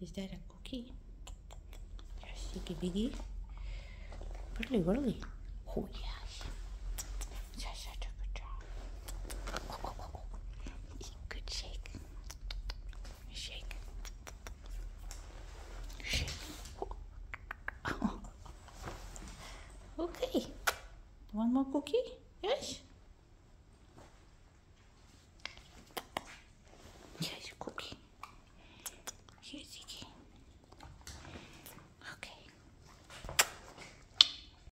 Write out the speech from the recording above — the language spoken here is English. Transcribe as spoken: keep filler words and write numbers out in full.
Is that a cookie? Yes, Ziggy Biggy. Pearlie Whirly. Oh, yes. That's such a good job. Oh, oh, oh, oh. Good shake. Shake. Shake. Oh. Okay. One more cookie? Yes?